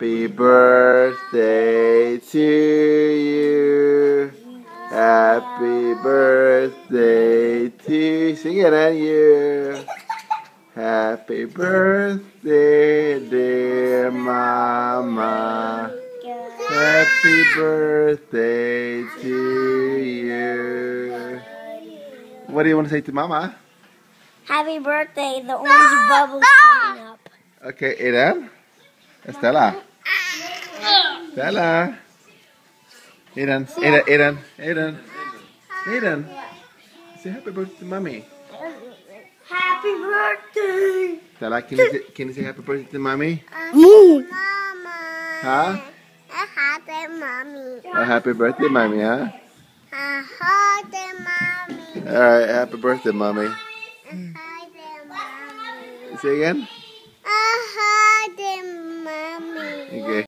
Happy birthday to you. Happy birthday to you. Sing it, and you. Happy birthday, dear Mama. Happy birthday to you. What do you want to say to Mama? Happy birthday, the orange bubble's coming up. Okay, Aiden. Estella. Stella. Aiden. Say happy birthday to Mommy. Happy birthday. Stella, can you say happy birthday to Mommy? Mama. Huh? Happy mommy. Oh, happy birthday, Mommy, huh? Happy mommy. Alright, happy birthday, Mommy. Say again? Happy mommy. Okay.